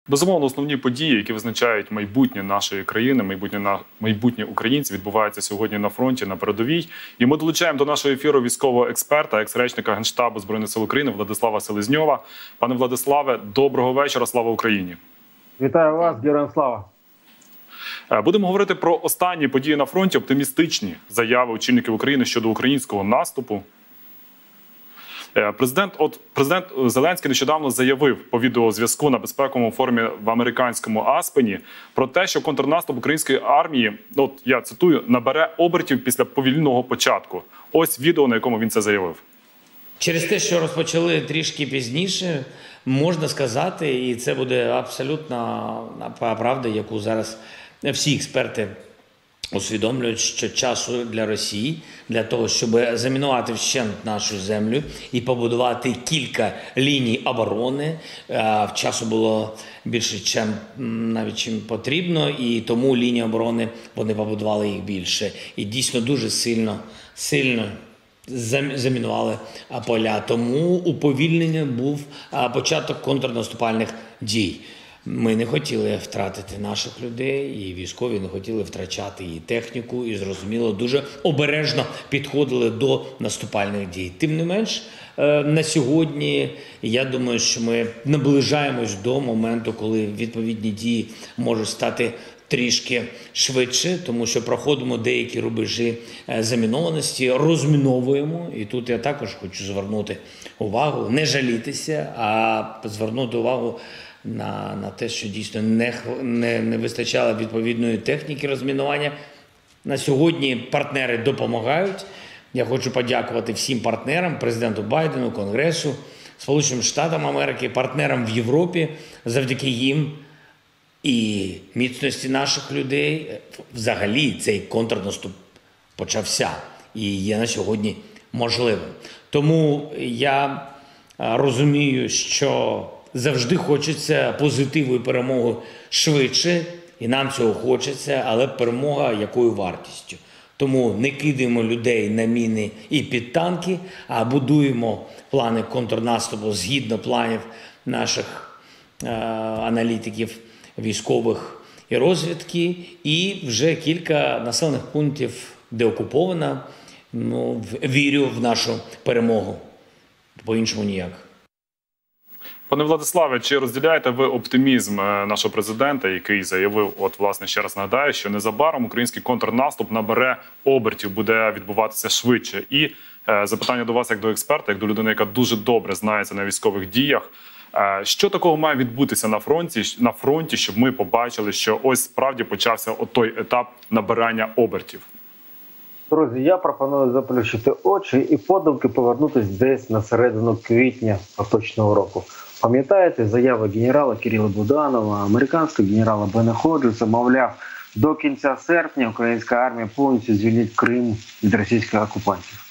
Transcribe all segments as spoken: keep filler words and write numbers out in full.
Безумовно, основні події, які визначають майбутнє нашої країни, майбутнє на майбутнє українців, відбуваються сьогодні на фронті, на передовій. І ми долучаємо до нашого ефіру військового експерта, екс-речника Генштабу Збройних сил України Владислава Селезньова. Пане Владиславе, доброго вечора, слава Україні! Вітаю вас, героям слава! Будемо говорити про останні події на фронті, оптимістичні заяви очільників України щодо українського наступу. Президент, от, президент Зеленський нещодавно заявив по відеозв'язку на безпековому форумі в американському Аспені про те, що контрнаступ української армії, от я цитую, набере обертів після повільного початку. Ось відео, на якому він це заявив. Через те, що розпочали трішки пізніше, можна сказати, і це буде абсолютно правда, яку зараз всі експерти усвідомлюють, що часу для Росії, для того, щоб замінувати вщент нашу землю і побудувати кілька ліній оборони, в часу було більше, чим, навіть чим потрібно, і тому лінії оборони, вони побудували їх більше. І дійсно дуже сильно, сильно замінували поля. Тому уповільнення був початок контрнаступальних дій. Ми не хотіли втратити наших людей, і військові не хотіли втрачати і техніку, і, зрозуміло, дуже обережно підходили до наступальних дій. Тим не менш, на сьогодні, я думаю, що ми наближаємось до моменту, коли відповідні дії можуть стати трішки швидше, тому що проходимо деякі рубежі замінованості, розміновуємо. І тут я також хочу звернути увагу, не жалітися, а звернути увагу на, на те, що дійсно не, не, не вистачало відповідної техніки розмінування. На сьогодні партнери допомагають. Я хочу подякувати всім партнерам, президенту Байдену, Конгресу, Сполученим Штатам Америки, партнерам в Європі. Завдяки їм і міцності наших людей взагалі цей контрнаступ почався і є на сьогодні можливим. Тому я розумію, що завжди хочеться позитиву і перемоги швидше, і нам цього хочеться, але перемога якою вартістю. Тому не кидаємо людей на міни і під танки, а будуємо плани контрнаступу згідно планів наших е, аналітиків, військових і розвідки, і вже кілька населених пунктів, де окуповано. Ну, вірю в нашу перемогу. По-іншому ніяк. Пане Владиславе, чи розділяєте ви оптимізм нашого президента, який заявив, от, власне, ще раз нагадаю, що незабаром український контрнаступ набере обертів, буде відбуватися швидше? І е, запитання до вас як до експерта, як до людини, яка дуже добре знається на військових діях. Е, що такого має відбутися на фронті, на фронті, щоб ми побачили, що ось справді почався от той етап набирання обертів? Друзі, я пропоную заплющити очі і подумки повернутися десь на середину квітня поточного року. Пам'ятаєте заяви генерала Кирила Буданова, американського генерала Бена Ходжеса, мовляв, до кінця серпня українська армія повністю звільнить Крим від російських окупантів.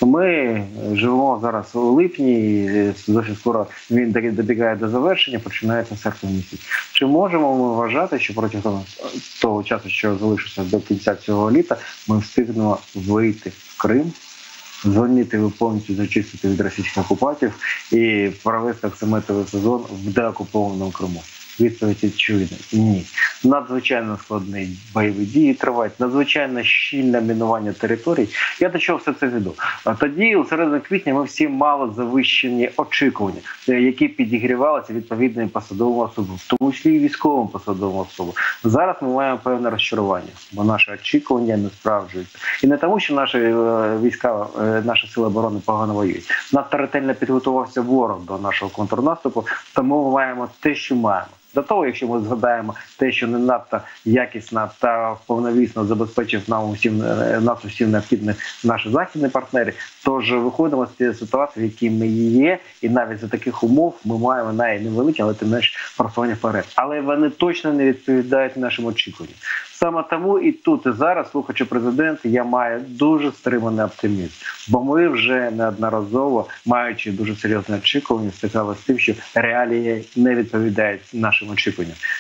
Ми живемо зараз у липні, і дуже скоро він добігає до завершення, починається серпень місяць. Чи можемо ми вважати, що протягом того часу, що залишиться до кінця цього літа, ми встигнемо вийти в Крим, звільнити його повністю, зачистити від російських окупантів і провести оксамитовий сезон в деокупованому Криму? Відповідь очевидна – ні. Надзвичайно складні бойові дії тривають, надзвичайно щільне мінування територій. Я до чого все це веду? А тоді, у середині квітня, ми всі мали завищені очікування, які підігрівалися відповідними посадовими особами, в тому числі і військовим посадовим особам. Зараз ми маємо певне розчарування, бо наші очікування не справджуються. І не тому, що наші війська, наші сили оборони погано воюють. Надто ретельно підготувався ворог до нашого контрнаступу, тому ми маємо те, що маємо. До того, якщо ми згадаємо те, що не надто якісно та повновісно забезпечив нам усім, нас усім необхідних наші західні партнери, тож виходимо з цієї ситуації, в якій ми є, і навіть за таких умов ми маємо навіть невеликі, але тим не менш просування вперед. Але вони точно не відповідають нашим очікуванням. Саме тому і тут, і зараз, слухаючи президента, я маю дуже стриманий оптимізм. Бо ми вже неодноразово, маючи дуже серйозне очікування, стикалися з тим, що реалії не відповідають нашим очікуванням.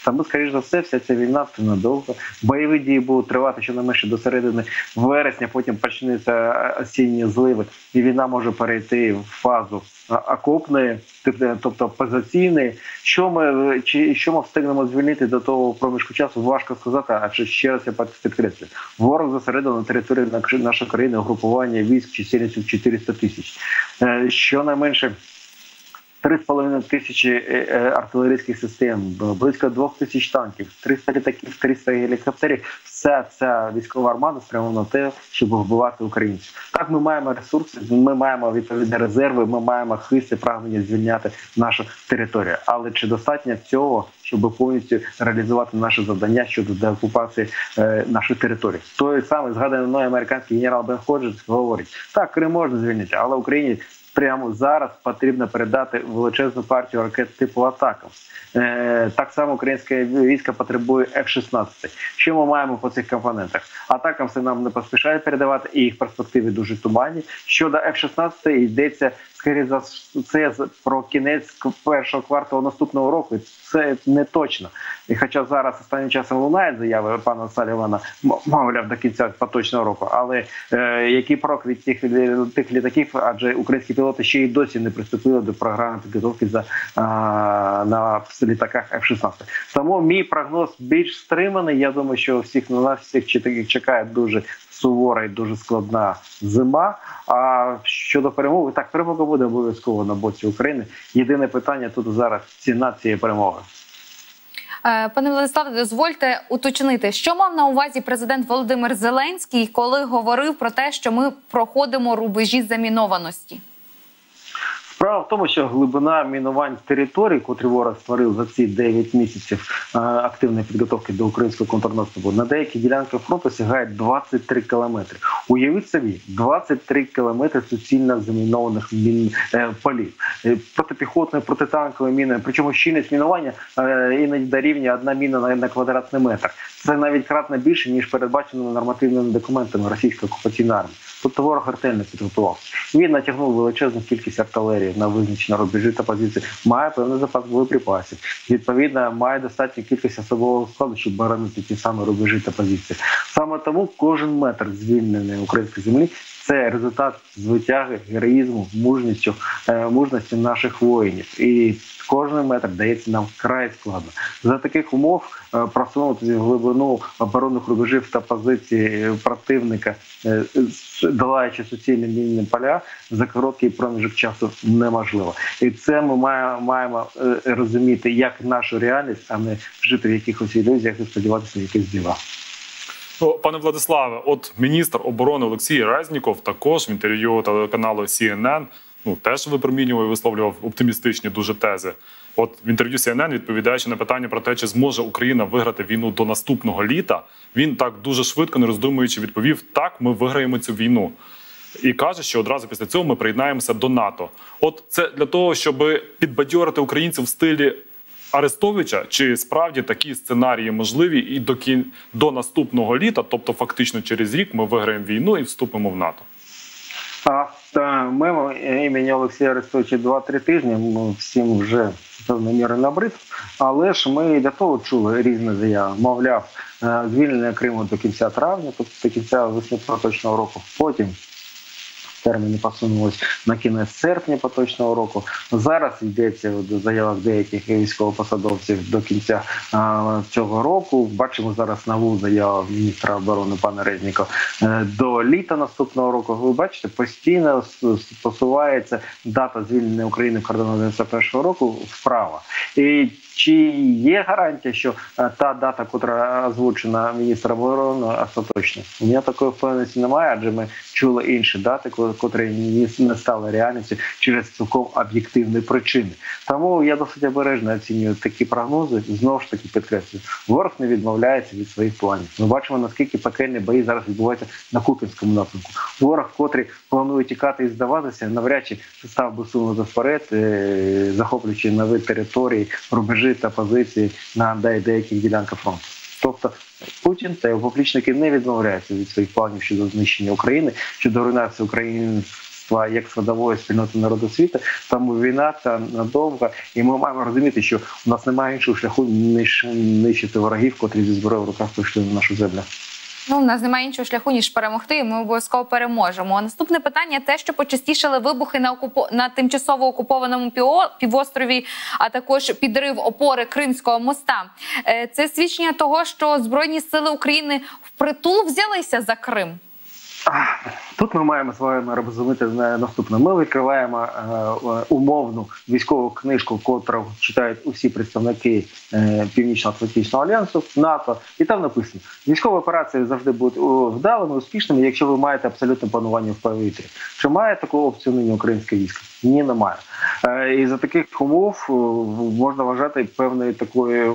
Тому, скоріш за все, вся ця війна це надовго. Бойові дії будуть тривати щонайменше до середини вересня, потім почнуться осінні зливи, і війна може перейти в фазу окопної, тобто позиційної. Що ми, чи, що ми встигнемо звільнити до того проміжку часу, важко сказати, адже ще раз я підкреслю. Ворог зосередив на території нашої країни угрупування військ чисельністю чотириста тисяч. Щонайменше три з половиною тисячі артилерійських систем, близько двох тисяч танків, триста літаків, триста гелікоптерів. Вся ця військова армада спрямована на те, щоб вбивати українців. Так, ми маємо ресурси, ми маємо відповідні резерви, ми маємо хист і прагнення звільняти нашу територію. Але чи достатньо цього, щоб повністю реалізувати наше завдання щодо деокупації е, нашої території? Той самий згаданий мною американський генерал Бен Ходжес говорить, так, Крим можна звільнити, але Україні прямо зараз потрібно передати величезну партію ракет типу «Атакам». Е, так само українське військо потребує еф шістнадцять. Що ми маємо по цих компонентах? «Атакам» це нам не поспішають передавати, і їх перспективи дуже туманні. Щодо еф шістнадцять йдеться, скоріше за це, про кінець першого кварталу наступного року. Це не точно. І хоча зараз останнім часом лунають заяви пана Салівана, мовляв, до кінця поточного року, але е, який прок від тих, тих літаків, адже українські пілоти ще й досі не приступили до програми підготовки за, а, на літаках еф шістнадцять. Тому мій прогноз більш стриманий. Я думаю, що всіх на нас всіх чекає дуже сувора і дуже складна зима. А щодо перемоги, так, перемога буде обов'язково на боці України. Єдине питання тут зараз – ціна цієї перемоги. Пане Владиславе, дозвольте уточнити, що мав на увазі президент Володимир Зеленський, коли говорив про те, що ми проходимо рубежі замінованості? Справа в тому, що глибина мінувань територій, котрі ворог створив за ці дев'ять місяців активної підготовки до українського контрнаступу, на деякі ділянки фронту сягає двадцять три кілометри. Уявіть собі, двадцять три кілометри суцільно замінованих мін, е, полів. Е, протипіхотної, протитанкової міни, причому щільність мінування е, іноді дорівнює одна міна на, на квадратний метр. Це навіть кратно більше, ніж передбачено нормативними документами російської окупаційної армії. Тобто ворог ретельно підготувався. Він натягнув величезну кількість артилерії на визначені рубежі та позиції, має певний запас боєприпасів. Відповідно, має достатню кількість особового складу, щоб боронити ті самі рубежі та позиції. Саме тому кожен метр звільненої української землі – це результат звитяги, героїзму, мужністю, мужності наших воїнів. І кожен метр дається нам вкрай складно. За таких умов просунутися в глибину оборонних рубежів та позицій противника, долаючи суцільні мінні поля, за короткий проміжок часу неможливо. І це ми маємо розуміти як нашу реальність, а не жити в якихось ілюзіях і сподіватися на якісь дива. Пане Владиславе, от міністр оборони Олексій Резніков також в інтерв'ю телеканалу Сі Ен Ен ну, теж випромінював і висловлював оптимістичні дуже тези. От в інтерв'ю Сі Ен Ен, відповідаючи на питання про те, чи зможе Україна виграти війну до наступного літа, він так дуже швидко, не роздумуючи, відповів: так, ми виграємо цю війну. І каже, що одразу після цього ми приєднаємося до НАТО. От це для того, щоб підбадьорити українців в стилі Арестовича, чи справді такі сценарії можливі і до, кін... до наступного літа, тобто фактично через рік ми виграємо війну і вступимо в НАТО? А, та, мемо імені Олексія Арестовича два-три тижні, ми всім вже певною мірою набрид, але ж ми для того чули різні заяви. Мовляв, звільнення Криму до кінця травня, тобто до кінця весни поточного року, потім терміни посунулись на кінець серпня поточного року. Зараз йдеться до заявок деяких військовопосадовців до кінця а, цього року. Бачимо зараз нову заяву міністра оборони пана Резнікова до літа наступного року. Ви бачите, постійно посувається дата звільнення України в кордонах дев'яносто першого року вправо. І чи є гарантія, що та дата, яка озвучена міністром оборони, остаточна? У мене такої впевненості немає, адже ми чули інші дати, котрі не стали реальністю через цілком об'єктивні причини. Тому я досить обережно оцінюю такі прогнози. Знову ж таки підкреслюю, ворог не відмовляється від своїх планів. Ми бачимо, наскільки пекельні бої зараз відбуваються на Куп'янському напрямку. Ворог, котрий планує тікати і здаватися, навряд чи став би сунути вперед, захоплюючи нові території, рубежі та позиції на деяких ділянках фронту. Тобто Путін та його поплічники не відмовляються від своїх планів щодо знищення України, щодо руйнації України суспільства, як складової спільноти народу світу. Тому війна це надовго, і ми маємо розуміти, що у нас немає іншого шляху, ніж нищити ворогів, котрі зі зброєю в руках прийшли на нашу землю. Ну, у нас немає іншого шляху, ніж перемогти, і ми обов'язково переможемо. А наступне питання – те, що почастішали вибухи на, окупо... на тимчасово окупованому піо... півострові, а також підрив опори Кримського моста. Це свідчення того, що Збройні сили України впритул взялися за Крим? Тут ми маємо з вами розуміти наступне. Ми відкриваємо е, умовну військову книжку, яку читають усі представники е, Північно-Атлантичного альянсу, НАТО, і там написано: військові операції завжди будуть вдалими, успішними, якщо ви маєте абсолютне панування в повітрі. Чи має таку опцію нині українське військо? Ні, немає. Е, і за таких умов можна вважати певною такою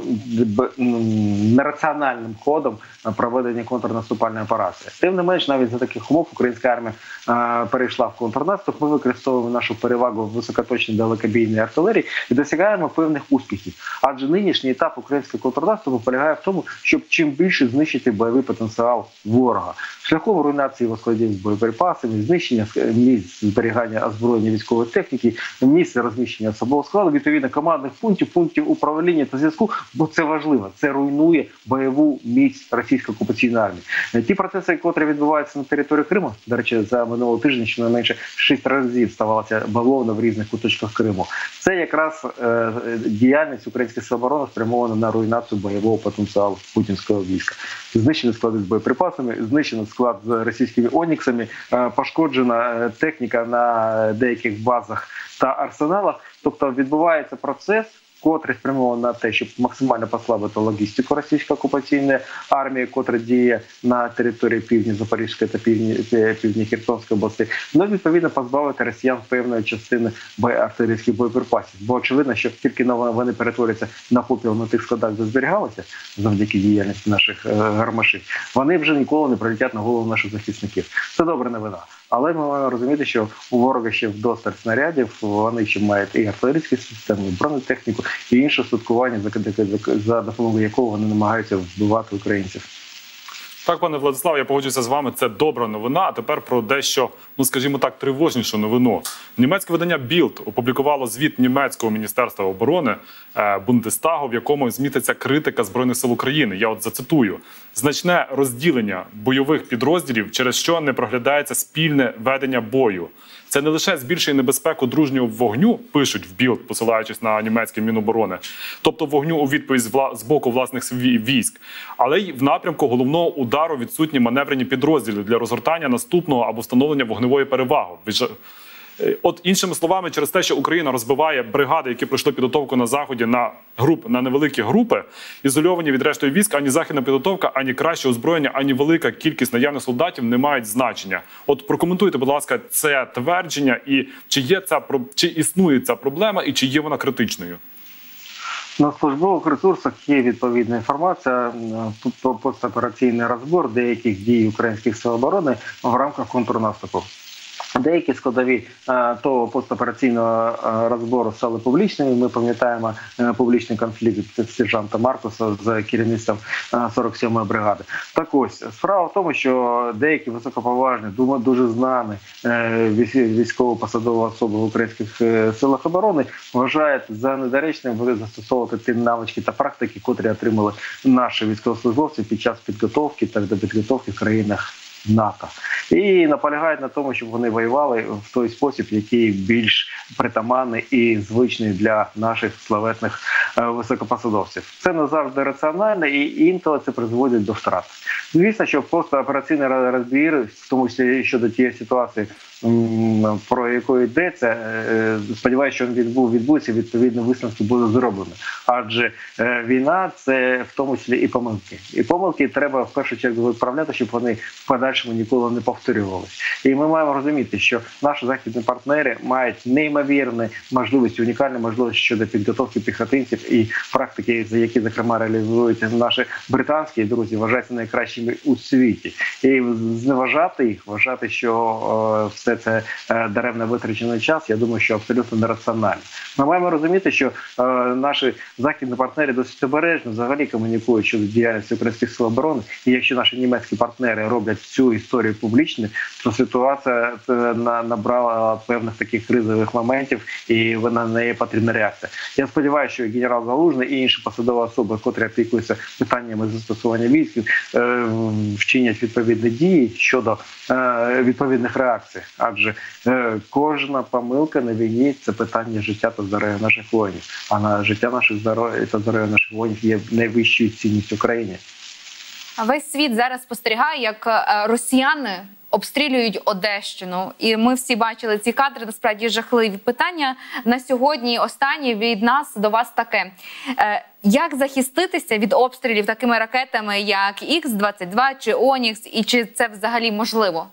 нераціональним ходом проведення контрнаступальної операції. Тим не менш, навіть за таких умов українська армія е, перейшла в контрнаступ, ми використовуємо нашу перевагу в високоточній далекобійній артилерії і досягаємо певних успіхів. Адже нинішній етап українського контрнаступу полягає в тому, щоб чим більше знищити бойовий потенціал ворога. Шляхом руйнації його складів з боєприпасами, знищення місць зберігання озброєння військової техніки, місць розміщення особового складу, відповідно командних пунктів, пунктів управління та зв'язку, бо це важливо. Це руйнує бойову міць російської окупаційної армії. Ті процеси, які відбуваються на території Криму, до речі, за минулого тижня щонайменше шість разів ставалася бавовна в різних куточках Криму. Це якраз е, діяльність українських сил оборони спрямована на руйнацію бойового потенціалу путінського війська. Знищені склади з боєприпасами, знищено склад з російськими оніксами, е, пошкоджена техніка на деяких базах та арсеналах. Тобто відбувається процес, котрий спрямований на те, щоб максимально послабити логістику російської окупаційної армії, котра діє на території півдні Запорізької та півдні, півдні Херсонської області, ну, відповідно, позбавити росіян певної частини артилерійських боєприпасів. Бо очевидно, що тільки вони перетворяться на попіл на тих складах, де зберігалися, завдяки діяльності наших гармашів, вони вже ніколи не прилетять на голову наших захисників. Це добра новина. Але ми маємо розуміти, що у ворога ще вдосталь снарядів, вони ще мають і артилерійські системи, і бронетехніку, і інше устаткування, за допомогою якого вони намагаються вбивати українців. Так, пане Владиславе, я погоджуюся з вами, це добра новина. А тепер про дещо, ну скажімо так, тривожнішу новину. Німецьке видання Bild опублікувало звіт німецького міністерства оборони Бундестагу, в якому зміститься критика Збройних сил України. Я от зацитую: значне розділення бойових підрозділів, через що не проглядається спільне ведення бою. Це не лише збільшує небезпеку дружнього вогню, пишуть в Bild, посилаючись на німецьке Міноборони, тобто вогню у відповідь з боку власних військ, але й в напрямку головного удару відсутні маневрені підрозділи для розгортання наступного або встановлення вогневої переваги. От іншими словами, через те, що Україна розбиває бригади, які пройшли підготовку на Заході на груп, на невеликі групи, ізольовані від рештою військ, ані західна підготовка, ані краще озброєння, ані велика кількість наявних солдатів не мають значення. От прокоментуйте, будь ласка, це твердження, і чи є ця, чи існує ця проблема, і чи є вона критичною? На службових ресурсах є відповідна інформація, постопераційний розбір деяких дій українських сил оборони в рамках контрнаступу. Деякі складові того постопераційного розбору стали публічними. Ми пам'ятаємо публічний конфлікт сержанта Маркуса з керівництвом сорок сьомої бригади. Так ось, справа в тому, що деякі високоповажні, дуже знані військово-посадові особи в українських силах оборони вважають за недоречним застосовувати ті навички та практики, котрі отримали наші військовослужбовці під час підготовки та до підготовки в країнах НАТО. І наполягають на тому, щоб вони воювали в той спосіб, який більш притаманний і звичний для наших славетних високопосадовців. Це не завжди раціонально, і інколи це призводить до втрат. Звісно, що постопераційний розбір, в тому числі щодо тієї ситуації, про яку йдеться, сподіваюся, що він відбудеться, відповідно висновки будуть зроблені. Адже війна – це в тому числі і помилки. І помилки треба в першу чергу виправляти, щоб вони в подальшому ніколи не повторювалися. І ми маємо розуміти, що наші західні партнери мають неймовірні можливості, унікальні можливості щодо підготовки піхотинців і практики, за які, зокрема, реалізують наші британські друзі, вважаються найкращими у світі. І зневажати їх, вважати, що все це е, даремно витрачений час, я думаю, що абсолютно нераціонально. Ми маємо розуміти, що е, наші західні партнери досить обережно взагалі комунікують щодо діяльності українських сил оборони. І якщо наші німецькі партнери роблять цю історію публічною, то ситуація е, на, набрала певних таких кризових моментів, і вона на неї потрібна реакція. Я сподіваюся, що генерал Залужний і інші посадові особи, котрі опікуються питаннями застосування військ, е, вчинять відповідні дії щодо е, відповідних реакцій. Адже е, кожна помилка на війні – це питання життя та здоров'я наших воїнів. А на життя наших здоров'я та здоров'я наших воїнів є найвищою цінністю України. Весь світ зараз спостерігає, як е, росіяни обстрілюють Одещину. І ми всі бачили ці кадри, насправді жахливі. Питання на сьогодні останнє від нас до вас таке. Е, як захиститися від обстрілів такими ракетами, як ікс двадцять два чи Онікс, і чи це взагалі можливо?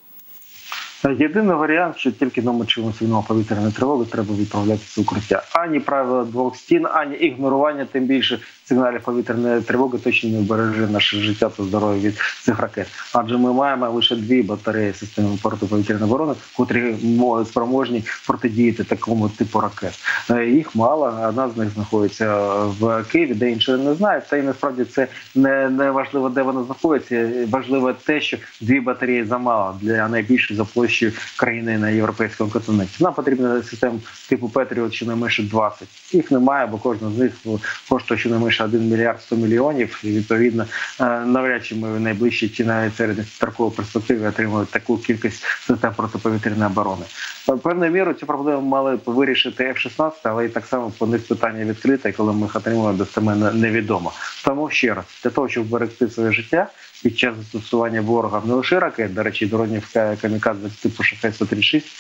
Єдиний варіант, що тільки нам очимо сигнал повітряної тривоги, треба відправлятися в укриття. Ані правила двох стін, ані ігнорування, тим більше сигналів повітряної тривоги точно не вбереже наше життя та здоров'я від цих ракет. Адже ми маємо лише дві батареї системи протиповітряної оборони, котрі спроможні протидіяти такому типу ракет. Їх мало, одна з них знаходиться в Києві, де інші не знають. Та й насправді це не, не важливо, де вона знаходиться. Важливо те, що дві батареї замало для найбільшої за площею країни на європейському континенті. Нам потрібна система типу Петріот щонайменше двадцять. Їх немає, бо кожна з них коштує щонайменше один мільярд сто мільйонів. І, відповідно, навряд чи ми в найближчі чи навіть середньостроковій перспективі отримуємо таку кількість систем протиповітряної оборони. Певною мірою цю проблему мали вирішити еф шістнадцять, але і так само по них питання відкрите, коли ми їх отримуємо, достеменно невідомо. Тому ще раз, для того, щоб берегти своє життя під час застосування ворога не лише ракет, до речі, дронів камікадзе типу шахет сто тридцять шість,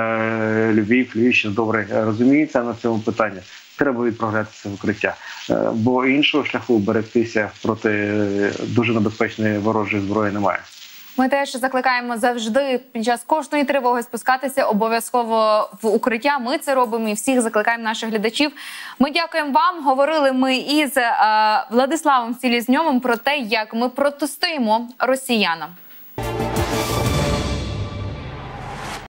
Львів, Львівщина добре розуміється на цьому питанні. Треба відправлятися в укриття, бо іншого шляху берегтися проти дуже небезпечної ворожої зброї немає. Ми теж закликаємо завжди під час кожної тривоги спускатися обов'язково в укриття. Ми це робимо і всіх закликаємо наших глядачів. Ми дякуємо вам. Говорили ми із е, Владиславом Селезньовим про те, як ми протистоїмо росіянам.